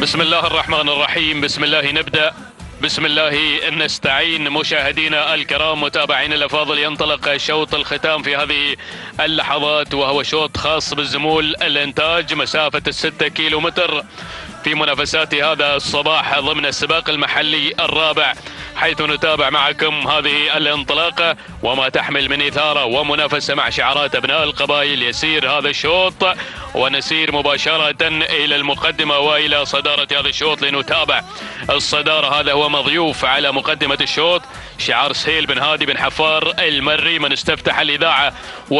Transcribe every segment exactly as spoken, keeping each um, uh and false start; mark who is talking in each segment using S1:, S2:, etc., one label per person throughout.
S1: بسم الله الرحمن الرحيم. بسم الله نبدأ، بسم الله نستعين. مشاهدينا الكرام، متابعينا الافاضل، ينطلق شوط الختام في هذه اللحظات، وهو شوط خاص بالزمول الانتاج مسافة الستة كيلو متر في منافسات هذا الصباح ضمن السباق المحلي الرابع، حيث نتابع معكم هذه الانطلاقة وما تحمل من إثارة ومنافسة مع شعارات أبناء القبائل. يسير هذا الشوط ونسير مباشرة إلى المقدمة وإلى صدارة هذا الشوط لنتابع الصدارة. هذا هو مضيوف على مقدمة الشوط، شعار سهيل بن هادي بن حفار المري، من استفتح الإذاعة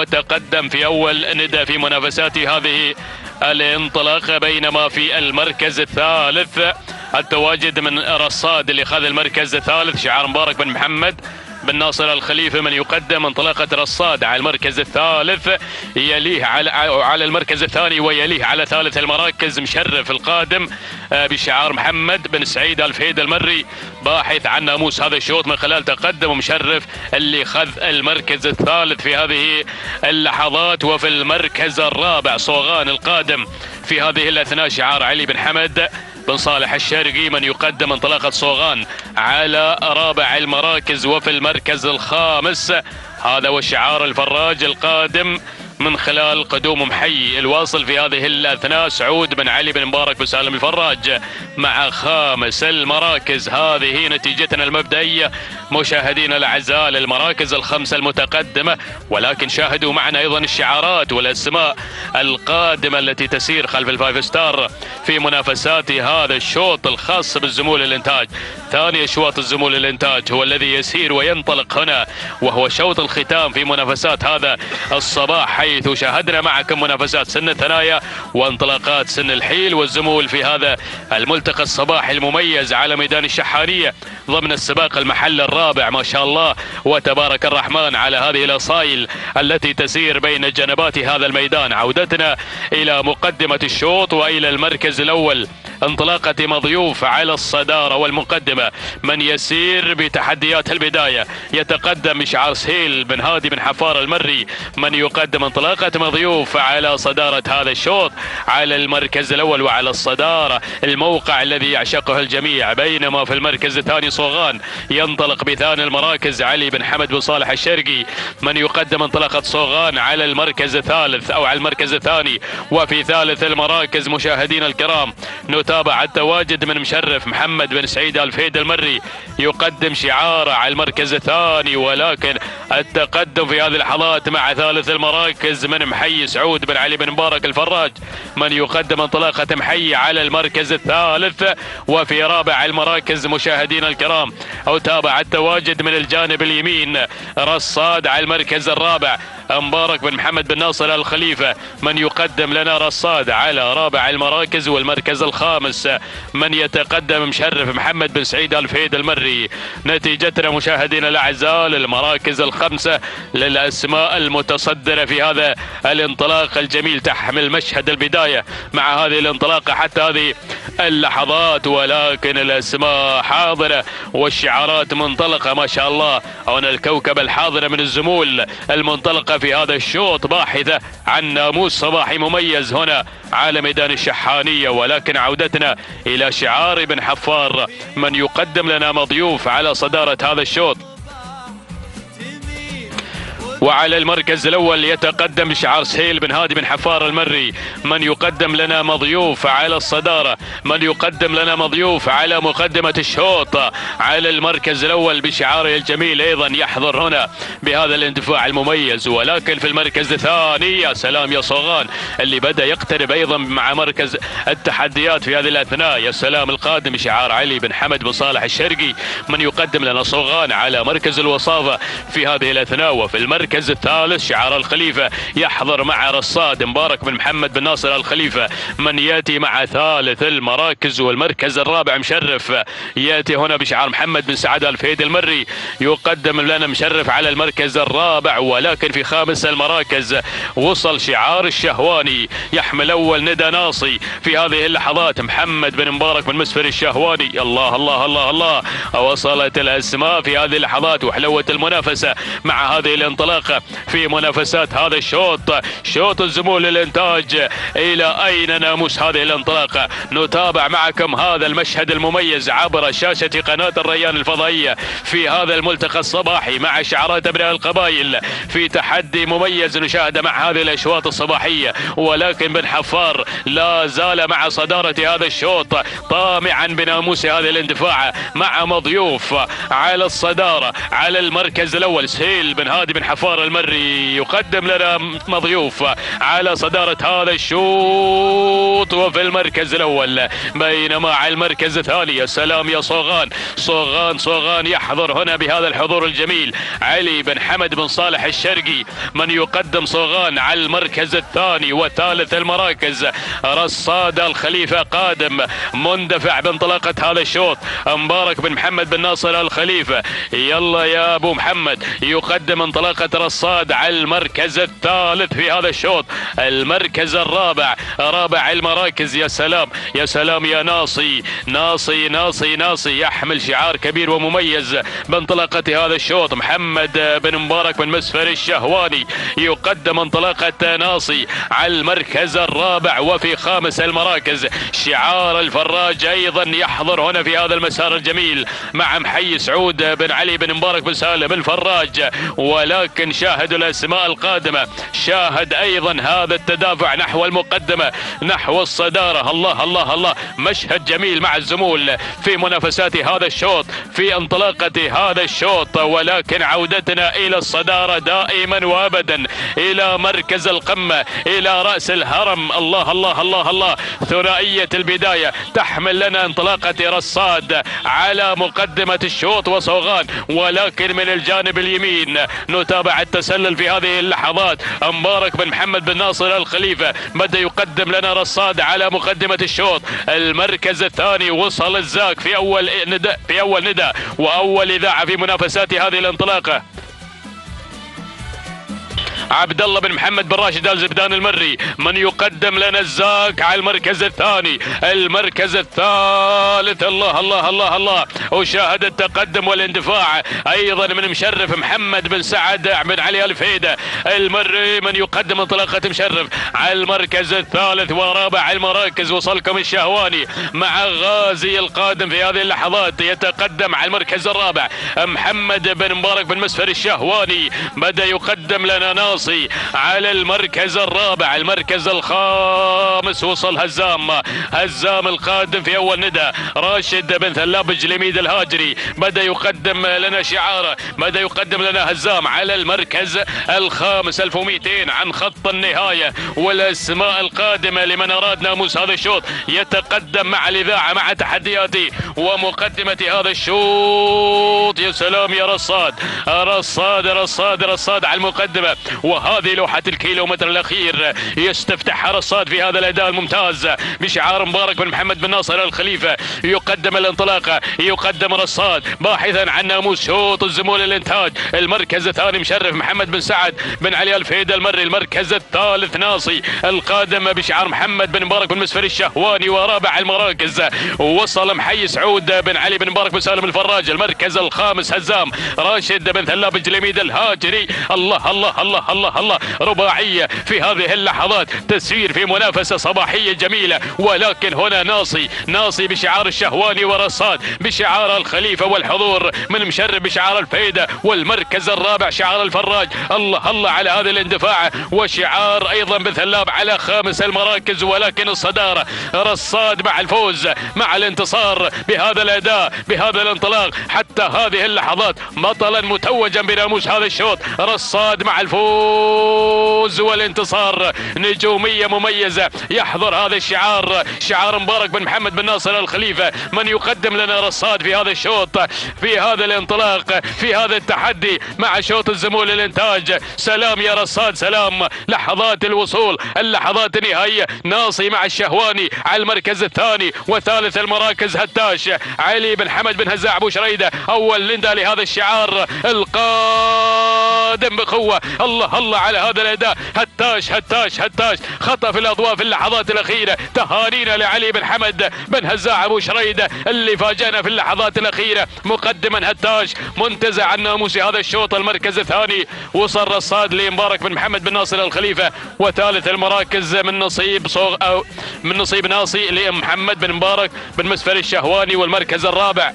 S1: وتقدم في أول ندى في منافسات هذه الانطلاقة. بينما في المركز الثالث التواجد من رصاد اللي خذ المركز الثالث، شعار مبارك بن محمد بن ناصر الخليفة، من يقدم انطلاقة رصاد على المركز الثالث. يليه على على المركز الثاني ويليه على ثالث المراكز مشرف القادم بشعار محمد بن سعيد الفهيد المري، باحث عن ناموس هذا الشوط من خلال تقدم مشرف اللي خذ المركز الثالث في هذه اللحظات. وفي المركز الرابع صوغان القادم في هذه الاثناء، شعار علي بن حمد بن صالح الشرقي، من يقدم انطلاقة صوغان على رابع المراكز. وفي المركز الخامس هذا وشعار الفراج القادم من خلال قدوم محي الواصل في هذه الاثناء، سعود بن علي بن مبارك بن سالم الفراج مع خامس المراكز. هذه نتيجتنا المبدئية مشاهدينا الاعزاء للمراكز الخمسة المتقدمة، ولكن شاهدوا معنا ايضا الشعارات والاسماء القادمة التي تسير خلف الفايف ستار في منافسات هذا الشوط الخاص بالزمول الانتاج. ثاني اشواط الزمول الانتاج هو الذي يسير وينطلق هنا، وهو شوط الختام في منافسات هذا الصباح، حيث شاهدنا معكم منافسات سن الثنايا وانطلاقات سن الحيل والزمول في هذا الملتقى الصباحي المميز على ميدان الشحانية ضمن السباق المحل الرابع. ما شاء الله وتبارك الرحمن على هذه الاصايل التي تسير بين جنبات هذا الميدان. عودتنا الى مقدمة الشوط والى المركز الاول، انطلاقة مضيوف على الصدارة والمقدمة، من يسير بتحديات البداية. يتقدم بشعار سهيل بن هادي بن حفار المري، من يقدم انطلاقة مضيوف على صدارة هذا الشوط على المركز الاول وعلى الصدارة، الموقع الذي يعشقه الجميع. بينما في المركز الثاني صوغان ينطلق بثاني المراكز علي بن حمد بن صالح الشرقي، من يقدم انطلاقة صوغان على المركز الثالث او على المركز الثاني. وفي ثالث المراكز مشاهدينا الكرام نتابع التواجد من مشرف محمد بن سعيد الفهيد المري، يقدم شعاره على المركز الثاني، ولكن التقدم في هذه اللحظات مع ثالث المراكز من محي سعود بن علي بن مبارك الفراج، من يقدم انطلاقة محي على المركز الثالث. وفي رابع المراكز مشاهدينا الكرام أتابع التواجد من الجانب اليمين رصاد على المركز الرابع مبارك بن محمد بن ناصر الخليفة، من يقدم لنا رصاد على رابع المراكز. والمركز الخامس من يتقدم مشرف محمد بن سعيد الفهيد المري. نتيجتنا مشاهدينا الاعزاء للمراكز الخمسة للاسماء المتصدرة في هذا الانطلاق الجميل، تحمل مشهد البداية مع هذه الانطلاقة حتى هذه اللحظات، ولكن الاسماء حاضرة والشعارات منطلقة ما شاء الله. هنا الكوكب الحاضرة من الزمول المنطلقة في هذا الشوط، باحثة عن ناموس صباحي مميز هنا على ميدان الشحانية. ولكن عودتنا الى شعار بن حفار، من يقدم لنا مضيوف على صدارة هذا الشوط. وعلى المركز الاول يتقدم شعار سهيل بن هادي بن حفار المري، من يقدم لنا مضيوف على الصدارة، من يقدم لنا مضيوف على مقدمة الشوط على المركز الاول بشعاره الجميل، ايضا يحضر هنا بهذا الاندفاع المميز. ولكن في المركز الثاني يا سلام يا صوغان اللي بدأ يقترب ايضا مع مركز التحديات في هذه الاثناء. يا سلام القادم بشعار علي بن حمد بن صالح الشرقي، من يقدم لنا صوغان على مركز الوصافة في هذه الاثناء. وفي المركز المركز الثالث شعار الخليفة يحضر مع رصاد مبارك بن محمد بن ناصر الخليفة، من ياتي مع ثالث المراكز. والمركز الرابع مشرف ياتي هنا بشعار محمد بن سعد الفهيد المري، يقدم لنا مشرف على المركز الرابع. ولكن في خامس المراكز وصل شعار الشهواني، يحمل اول ندى ناصي في هذه اللحظات محمد بن مبارك بن مسفر الشهواني. الله الله الله الله، وصلت الاسماء في هذه اللحظات وحلوة المنافسة مع هذه الانطلاقة الانطلاق في منافسات هذا الشوط، شوط الزمول للإنتاج. إلى أين ناموس هذه الانطلاقة؟ نتابع معكم هذا المشهد المميز عبر شاشة قناة الريان الفضائية في هذا الملتقى الصباحي مع شعارات أبناء القبائل في تحدي مميز نشاهده مع هذه الأشواط الصباحية. ولكن بن حفار لا زال مع صدارة هذا الشوط طامعا بناموس هذه الاندفاع مع مضيوف على الصدارة على المركز الأول. سهيل بن هادي بن حفار المري يقدم لنا مضيوف على صدارة هذا الشوط وفي المركز الأول، بينما على المركز الثاني يا سلام يا صوغان صوغان صوغان يحضر هنا بهذا الحضور الجميل علي بن حمد بن صالح الشرقي من يقدم صوغان على المركز الثاني وثالث المراكز. رصاد الخليفة قادم مندفع بانطلاقة هذا الشوط. مبارك بن محمد بن ناصر الخليفة يلا يا ابو محمد يقدم انطلاقة رصاد على المركز الثالث في هذا الشوط. المركز الرابع رابع المراكز يا سلام يا سلام يا ناصي ناصي ناصي ناصي يحمل شعار كبير ومميز بانطلاقة هذا الشوط. محمد بن مبارك بن مسفر الشهواني يقدم انطلاقة ناصي على المركز الرابع وفي خامس المراكز. شعار الفراج ايضا يحضر هنا في هذا المسار الجميل مع محي سعود بن علي بن مبارك بن سالم الفراج. ولكن شاهدوا الاسماء القادمة، شاهد ايضا هذا التدافع نحو المقدمة نحو الصدارة. الله الله الله مشهد جميل مع الزمول في منافسات هذا الشوط في انطلاقة هذا الشوط. ولكن عودتنا الى الصدارة دائما وابدا الى مركز القمة الى رأس الهرم. الله الله الله الله ثنائية البداية تحمل لنا انطلاقة رصاد على مقدمة الشوط وصوغان. ولكن من الجانب اليمين نتابع التسلل في هذه اللحظات. مبارك بن محمد بن ناصر الخليفة بدأ يقدم لنا رصاد على مقدمة الشوط. المركز الثاني وصل الزاك في اول نداء في اول نداء واول اذاعة في منافسات هذه الانطلاقة. عبد الله بن محمد بن راشد ال زبدان المري من يقدم لنا الزاك على المركز الثاني. المركز الثالث الله الله الله الله وشاهد التقدم والاندفاع ايضا من مشرف محمد بن سعد بن علي الفيدة المري من يقدم انطلاقة مشرف على المركز الثالث ورابع المراكز. وصلكم الشهواني مع غازي القادم في هذه اللحظات يتقدم على المركز الرابع. محمد بن مبارك بن مسفر الشهواني بدأ يقدم لنا ناصر على المركز الرابع. المركز الخامس وصل هزام هزام القادم في اول ندى. راشد بن ثلاب جليميد الهاجري بدأ يقدم لنا شعاره بدأ يقدم لنا هزام على المركز الخامس. ألف ومئتين عن خط النهاية والاسماء القادمة لمن اراد ناموس هذا الشوط يتقدم مع الاذاعة مع تحدياتي ومقدمة هذا الشوط. يا سلام يا رصاد رصاد رصاد رصاد على المقدمة. وهذه لوحة الكيلومتر الأخير يستفتحها رصاد في هذا الأداء الممتاز بشعار مبارك بن محمد بن ناصر الخليفة. يقدم الانطلاقة يقدم رصاد باحثا عن ناموس شوط الزمول الإنتاج. المركز الثاني مشرف محمد بن سعد بن علي الفيدة المري. المركز الثالث ناصي القادم بشعار محمد بن مبارك بن مسفر الشهواني. ورابع المراكز وصل محي سعود بن علي بن مبارك بن سالم الفراج. المركز الخامس هزام راشد بن ثلاب الجليميد الهاجري. الله الله الله الله الله رباعية في هذه اللحظات تسير في منافسة صباحية جميلة. ولكن هنا ناصي ناصي بشعار الشهواني ورصاد بشعار الخليفة والحضور من مشرف بشعار الفيدة. والمركز الرابع شعار الفراج. الله الله على هذا الاندفاع وشعار ايضا بثلاب على خامس المراكز. ولكن الصدارة رصاد مع الفوز مع الانتصار بهذا الاداء بهذا الانطلاق حتى هذه اللحظات بطلا متوجا بناموس هذا الشوط. رصاد مع الفوز والانتصار. نجومية مميزة يحضر هذا الشعار شعار مبارك بن محمد بن ناصر الخليفة من يقدم لنا رصاد في هذا الشوط في هذا الانطلاق في هذا التحدي مع شوط الزمول الانتاج. سلام يا رصاد سلام. لحظات الوصول اللحظات النهائية. ناصي مع الشهواني على المركز الثاني وثالث المراكز هتاش علي بن حمد بن هزاع ابو شريدة. اول لندا لهذا الشعار القادم يقدم بقوة. الله الله على هذا الأداء. هتاش هتاش هتاش خطف الأضواء في اللحظات الأخيرة. تهانينا لعلي بن حمد بن هزاع أبو شريدة اللي فاجأنا في اللحظات الأخيرة. مقدما هتاش منتزع عن ناموسي هذا الشوط. المركز الثاني وصل رصاد لمبارك بن محمد بن ناصر الخليفة، وثالث المراكز من نصيب صغ أو من نصيب ناصي لمحمد بن مبارك بن مسفر الشهواني. والمركز الرابع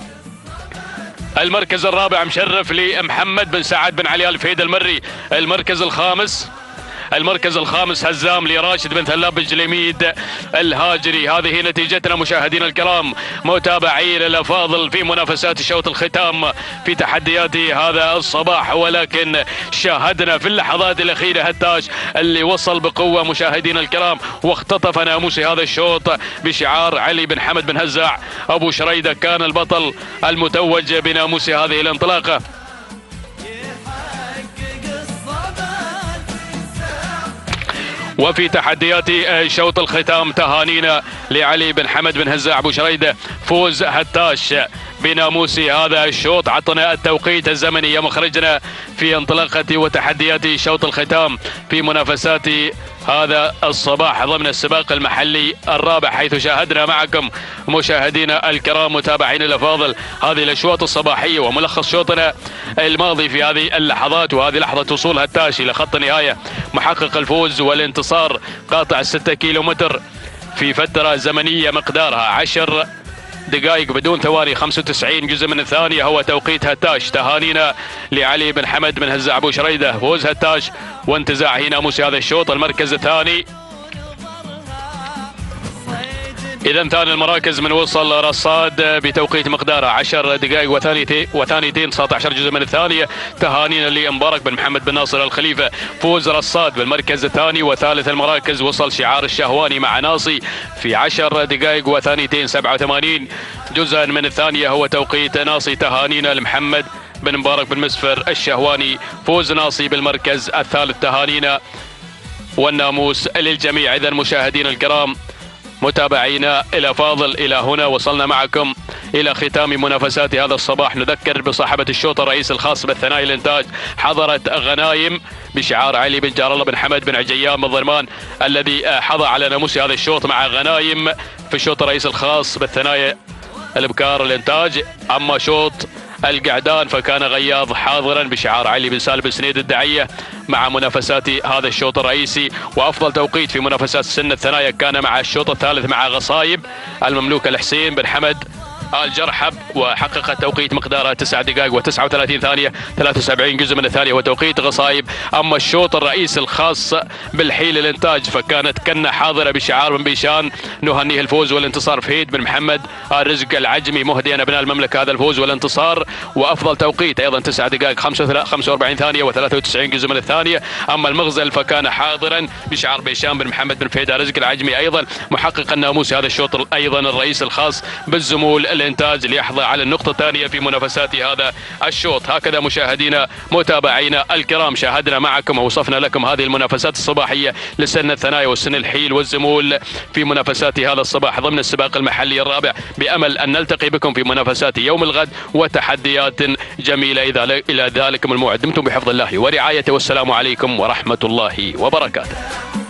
S1: المركز الرابع مشرف لمحمد بن سعد بن علي الفهيد المري. المركز الخامس المركز الخامس هزام لراشد بن ثلاب بن جليميد الهاجري. هذه نتيجتنا مشاهدينا الكرام متابعين الافاضل في منافسات الشوط الختام في تحديات هذا الصباح، ولكن شاهدنا في اللحظات الاخيره هتاش اللي وصل بقوه مشاهدينا الكرام واختطف ناموسي هذا الشوط بشعار علي بن حمد بن هزاع ابو شريده. كان البطل المتوج بناموسي هذه الانطلاقه. وفي تحديات شوط الختام تهانينا لعلي بن حمد بن هزاع ابو شريده. فوز هتاش بناموسي هذا الشوط. عطنا التوقيت الزمني يا مخرجنا في انطلاقة وتحديات شوط الختام في منافسات هذا الصباح ضمن السباق المحلي الرابع، حيث شاهدنا معكم مشاهدينا الكرام متابعين الافاضل هذه الاشواط الصباحيه وملخص شوطنا الماضي في هذه اللحظات. وهذه لحظه وصول هتاش الى خط النهايه محقق الفوز والانتصار قاطع الستة كيلو متر في فتره زمنيه مقدارها عشر دقائق بدون ثواني خمسة وتسعين جزء من الثانية هو توقيت هتاش. تهانينا لعلي بن حمد بن هزاع ابو شريده. فوز هتاش وانتزاع ناموسي هذا الشوط. المركز الثاني إذا ثاني المراكز من وصل رصاد بتوقيت مقداره عشر دقائق وثانيتين وثانيتين تسعة عشر جزء من الثانية. تهانينا لمبارك بن محمد بن ناصر الخليفة. فوز رصاد بالمركز الثاني. وثالث المراكز وصل شعار الشهواني مع ناصي في عشر دقائق وثانيتين سبعة وثمانين جزءا من الثانية هو توقيت ناصي. تهانينا لمحمد بن مبارك بن مسفر الشهواني. فوز ناصي بالمركز الثالث. تهانينا والناموس للجميع. إذا مشاهدينا الكرام متابعينا الافاضل الى هنا وصلنا معكم الى ختام منافسات هذا الصباح. نذكر بصاحبة الشوط الرئيس الخاص بالثنائي الانتاج حضرت غنايم بشعار علي بن جار الله بن حمد بن عجيان بن ضرمان الذي حظى على ناموسي هذا الشوط مع غنايم في الشوط الرئيس الخاص بالثنائي الابكار الانتاج. اما شوط القعدان فكان غياض حاضرا بشعار علي بن سالم بن سنيد الدعية مع منافسات هذا الشوط الرئيسي. وافضل توقيت في منافسات سن الثنايا كان مع الشوط الثالث مع غصايب المملوك الحسين بن حمد آل جرحب، وحقق توقيت مقداره تسع دقائق وتسعة وثلاثين ثانية ثلاثة وسبعين جزء من الثانية وتوقيت غصايب. اما الشوط الرئيسي الخاص بالحيل الانتاج فكانت كنة حاضرة بشعار بن بيشان نهنيه الفوز والانتصار فهيد بن محمد آل رزق العجمي مهديا ابناء المملكة هذا الفوز والانتصار. وافضل توقيت ايضا تسع دقائق خمسة وأربعين ثانية وثلاثة وتسعين جزء من الثانية. اما المغزل فكان حاضرا بشعار بيشان بن محمد بن فهيد آل رزق العجمي ايضا محقق الناموس هذا الشوط ايضا الرئيس الخاص بالزمول الانتاج ليحظى على النقطة الثانية في منافسات هذا الشوط. هكذا مشاهدينا متابعينا الكرام شاهدنا معكم ووصفنا لكم هذه المنافسات الصباحية لسن الثنايا والسن الحيل والزمول في منافسات هذا الصباح ضمن السباق المحلي الرابع، بأمل أن نلتقي بكم في منافسات يوم الغد وتحديات جميلة. إلى ذلك الموعد دمتم بحفظ الله ورعايته، والسلام عليكم ورحمة الله وبركاته.